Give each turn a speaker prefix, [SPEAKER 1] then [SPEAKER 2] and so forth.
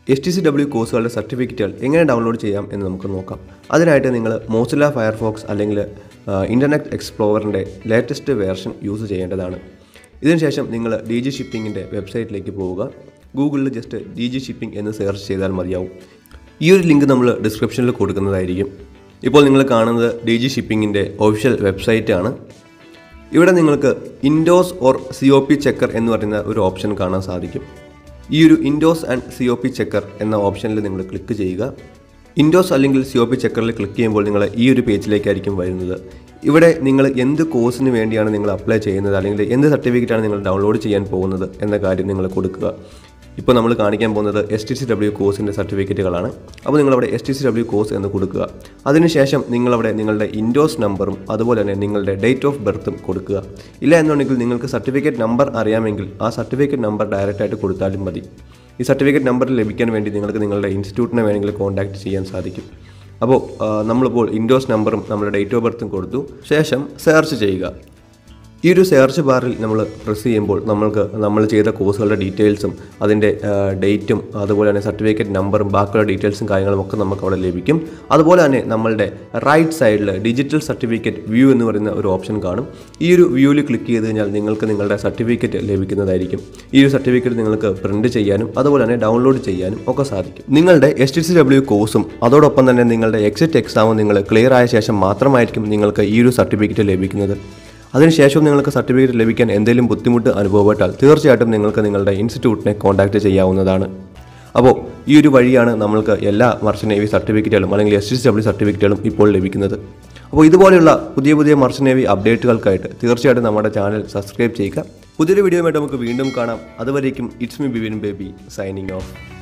[SPEAKER 1] Stcw കോഴ്സുകളുടെ സർട്ടിഫിക്കറ്റുകൾ എങ്ങനെ ഡൗൺലോഡ് ചെയ്യാം എന്ന് നമുക്ക് നോക്കാം. അതിനായിട്ട് നിങ്ങൾ മോസില്ല ഫയർഫോക്സ് അല്ലെങ്കിൽ ഇൻ്റർനെറ്റ് എക്സ്പ്ലോററിൻ്റെ ലേറ്റസ്റ്റ് വേർഷൻ യൂസ് ചെയ്യേണ്ടതാണ്. ഇതിനുശേഷം നിങ്ങൾ DG ഷിപ്പിങ്ങിൻ്റെ വെബ്സൈറ്റിലേക്ക് പോവുക. ഗൂഗിളിൽ ജസ്റ്റ് DG ഷിപ്പിംഗ് എന്ന് സെർച്ച് ചെയ്താൽ മതിയാവും. ഈ ഒരു ലിങ്ക് നമ്മൾ ഡിസ്ക്രിപ്ഷനിൽ കൊടുക്കുന്നതായിരിക്കും. ഇപ്പോൾ നിങ്ങൾ കാണുന്നത് DG ഷിപ്പിങ്ങിൻ്റെ ഒഫീഷ്യൽ വെബ്സൈറ്റാണ്. ഇവിടെ നിങ്ങൾക്ക് ഇൻഡോസ് ഓർ COP ചെക്കർ എന്ന് പറയുന്ന ഒരു ഓപ്ഷൻ കാണാൻ സാധിക്കും. ഈ ഒരു ഇൻഡോസ് ആൻഡ് COP ചെക്കർ എന്ന ഓപ്ഷനിൽ നിങ്ങൾ ക്ലിക്ക് ചെയ്യുക. ഇൻഡോസ് അല്ലെങ്കിൽ COP ചെക്കറിൽ ക്ലിക്ക് ചെയ്യുമ്പോൾ നിങ്ങൾ ഈ ഒരു പേജിലേക്കായിരിക്കും വരുന്നത്. ഇവിടെ നിങ്ങൾ എന്ത് കോഴ്സിന് വേണ്ടിയാണ് നിങ്ങൾ അപ്ലൈ ചെയ്യുന്നത് അല്ലെങ്കിൽ എന്ത് സർട്ടിഫിക്കറ്റാണ് നിങ്ങൾ ഡൗൺലോഡ് ചെയ്യാൻ പോകുന്നത് എന്ന കാര്യം നിങ്ങൾ കൊടുക്കുക. ഇപ്പോൾ നമ്മൾ കാണിക്കാൻ പോകുന്നത് Stcw കോഴ്സിൻ്റെ സർട്ടിഫിക്കറ്റുകളാണ്. അപ്പോൾ നിങ്ങളവിടെ Stcw കോഴ്സ് എന്ന് കൊടുക്കുക. അതിനുശേഷം നിങ്ങളവിടെ നിങ്ങളുടെ ഇൻഡോസ് നമ്പറും അതുപോലെ തന്നെ നിങ്ങളുടെ ഡേറ്റ് ഓഫ് ബർത്തും കൊടുക്കുക. ഇല്ല എന്നുണ്ടെങ്കിൽ നിങ്ങൾക്ക് സർട്ടിഫിക്കറ്റ് നമ്പർ അറിയാമെങ്കിൽ ആ സർട്ടിഫിക്കറ്റ് നമ്പർ ഡയറക്റ്റായിട്ട് കൊടുത്താലും മതി. ഈ സർട്ടിഫിക്കറ്റ് നമ്പർ ലഭിക്കാൻ വേണ്ടി നിങ്ങൾക്ക് നിങ്ങളുടെ ഇൻസ്റ്റിറ്റ്യൂട്ടിനെ വേണമെങ്കിൽ കോൺടാക്റ്റ് ചെയ്യാൻ സാധിക്കും. അപ്പോൾ നമ്മളിപ്പോൾ ഇൻഡോസ് നമ്പറും നമ്മുടെ ഡേറ്റ് ഓഫ് ബർത്തും കൊടുത്തു. ശേഷം സെർച്ച് ചെയ്യുക. ഈ ഒരു സെർച്ച് ബാറിൽ നമ്മൾ പ്രസ് ചെയ്യുമ്പോൾ നമ്മൾ ചെയ്ത കോഴ്സുകളുടെ ഡീറ്റെയിൽസും അതിൻ്റെ ഡേറ്റും അതുപോലെ തന്നെ സർട്ടിഫിക്കറ്റ് നമ്പറും ബാക്കിയുള്ള ഡീറ്റെയിൽസും കാര്യങ്ങളും ഒക്കെ നമുക്ക് അവിടെ ലഭിക്കും. അതുപോലെ തന്നെ നമ്മളുടെ റൈറ്റ് സൈഡിൽ ഡിജിറ്റൽ സർട്ടിഫിക്കറ്റ് വ്യൂ എന്ന് പറയുന്ന ഒരു ഓപ്ഷൻ കാണും. ഈ ഒരു വ്യൂവിൽ ക്ലിക്ക് ചെയ്ത് കഴിഞ്ഞാൽ നിങ്ങൾക്ക് നിങ്ങളുടെ സർട്ടിഫിക്കറ്റ് ലഭിക്കുന്നതായിരിക്കും. ഈ ഒരു സർട്ടിഫിക്കറ്റ് നിങ്ങൾക്ക് പ്രിൻറ്റ് ചെയ്യാനും അതുപോലെ തന്നെ ഡൗൺലോഡ് ചെയ്യാനും ഒക്കെ സാധിക്കും. നിങ്ങളുടെ Stcw കോഴ്സും അതോടൊപ്പം തന്നെ നിങ്ങളുടെ എക്സിറ്റ് എക്സാമും നിങ്ങൾ ക്ലിയർ ആയ ശേഷം മാത്രമായിരിക്കും നിങ്ങൾക്ക് ഈ ഒരു സർട്ടിഫിക്കറ്റ് ലഭിക്കുന്നത്. അതിനുശേഷം നിങ്ങൾക്ക് സർട്ടിഫിക്കറ്റ് ലഭിക്കാൻ എന്തെങ്കിലും ബുദ്ധിമുട്ട് അനുഭവപ്പെട്ടാൽ തീർച്ചയായിട്ടും നിങ്ങൾക്ക് നിങ്ങളുടെ ഇൻസ്റ്റിറ്റ്യൂട്ടിനെ കോൺടാക്റ്റ് ചെയ്യാവുന്നതാണ്. അപ്പോൾ ഈ ഒരു വഴിയാണ് നമ്മൾക്ക് എല്ലാ മർച്ചൻ്റ് നേവി സർട്ടിഫിക്കറ്റുകളും അല്ലെങ്കിൽ Stcw സർട്ടിഫിക്കറ്റുകളും ഇപ്പോൾ ലഭിക്കുന്നത്. അപ്പോൾ ഇതുപോലെയുള്ള പുതിയ മർച്ചൻ്റ് നേവി അപ്ഡേറ്റുകൾക്കായിട്ട് തീർച്ചയായിട്ടും നമ്മുടെ ചാനൽ സബ്സ്ക്രൈബ് ചെയ്യുക. പുതിയൊരു വീഡിയോയുമായിട്ട് നമുക്ക് വീണ്ടും കാണാം. അതുവരേക്കും it's me Bibin Baby signing of.